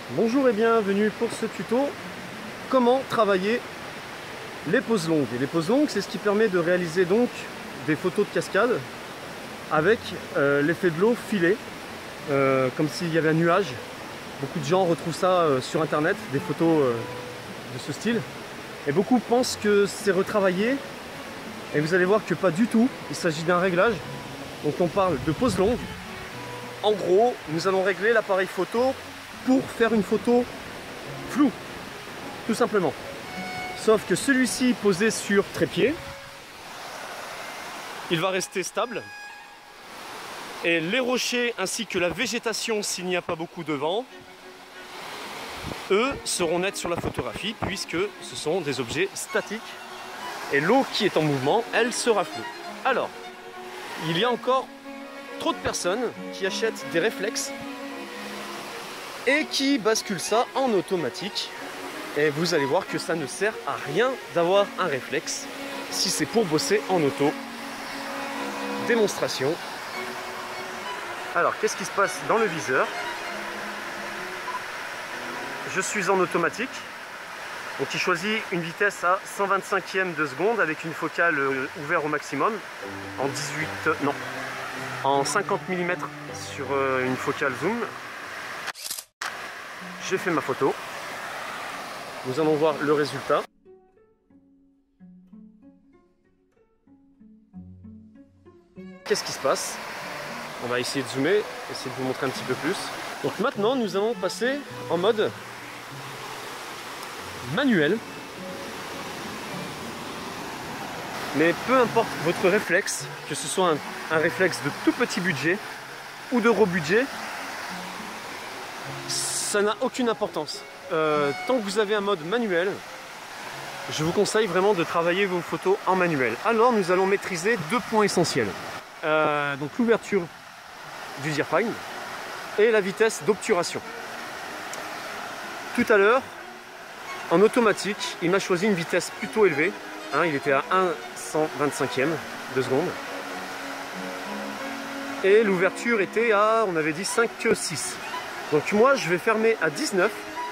Bonjour et bienvenue pour ce tuto. Comment travailler les poses longues. Et les poses longues, c'est ce qui permet de réaliser donc des photos de cascade avec l'effet de l'eau filée, comme s'il y avait un nuage. Beaucoup de gens retrouvent ça sur internet, des photos de ce style. Et beaucoup pensent que c'est retravaillé. Et vous allez voir que pas du tout. Il s'agit d'un réglage. Donc on parle de pose longue. En gros, nous allons régler l'appareil photo pour faire une photo floue, tout simplement. Sauf que celui-ci posé sur trépied, il va rester stable. Et les rochers ainsi que la végétation, s'il n'y a pas beaucoup de vent, eux seront nets sur la photographie puisque ce sont des objets statiques. Et l'eau qui est en mouvement, elle sera floue. Alors, il y a encore trop de personnes qui achètent des réflexes et qui basculent ça en automatique. Et vous allez voir que ça ne sert à rien d'avoir un réflexe si c'est pour bosser en auto. Démonstration. Alors, qu'est-ce qui se passe dans le viseur? Je suis en automatique. Donc il choisit une vitesse à 125e de seconde avec une focale ouverte au maximum en 50 mm sur une focale zoom. J'ai fait ma photo. Nous allons voir le résultat. Qu'est-ce qui se passe? On va essayer de zoomer, essayer de vous montrer un petit peu plus. Donc maintenant nous allons passer en mode manuel. Mais peu importe votre réflexe, que ce soit un réflexe de tout petit budget ou de gros budget, ça n'a aucune importance. Tant que vous avez un mode manuel, je vous conseille vraiment de travailler vos photos en manuel. Alors nous allons maîtriser deux points essentiels. Donc l'ouverture du diaphragme et la vitesse d'obturation. Tout à l'heure, en automatique, il m'a choisi une vitesse plutôt élevée. Il était à 1/125e de seconde. Et l'ouverture était à, on avait dit 5,6. Donc moi, je vais fermer à 19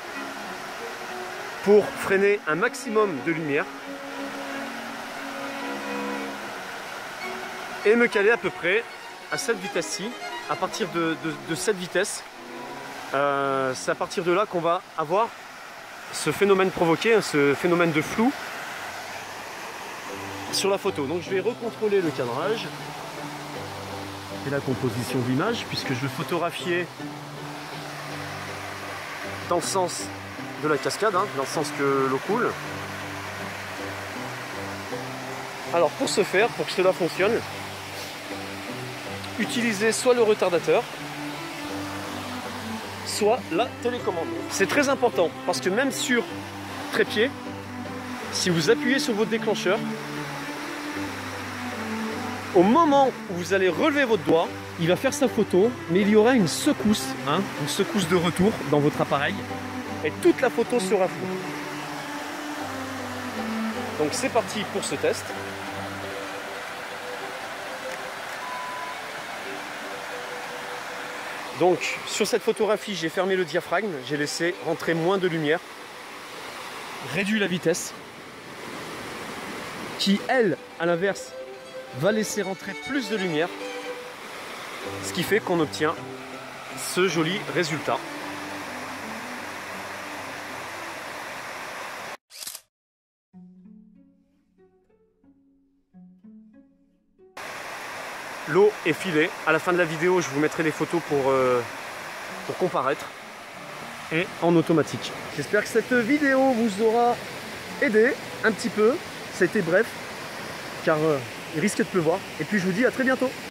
pour freiner un maximum de lumière. Et me caler à peu près à cette vitesse-ci. À partir de cette vitesse, c'est à partir de là qu'on va avoir ce phénomène provoqué, ce phénomène de flou sur la photo. Donc je vais recontrôler le cadrage et la composition d'image puisque je vais photographier dans le sens de la cascade, dans le sens que l'eau coule. Alors pour ce faire, pour que cela fonctionne, utilisez soit le retardateur, soit la télécommande. C'est très important parce que même sur trépied, si vous appuyez sur votre déclencheur, au moment où vous allez relever votre doigt, il va faire sa photo, mais il y aura une secousse de retour dans votre appareil et toute la photo sera floue. Donc c'est parti pour ce test. Donc sur cette photographie, j'ai fermé le diaphragme, j'ai laissé rentrer moins de lumière, réduit la vitesse, qui elle, à l'inverse, va laisser rentrer plus de lumière, ce qui fait qu'on obtient ce joli résultat. L'eau est filée. À la fin de la vidéo, je vous mettrai les photos pour comparaître. Et en automatique. J'espère que cette vidéo vous aura aidé un petit peu. Ça a été bref, car il risque de pleuvoir. Et puis je vous dis à très bientôt.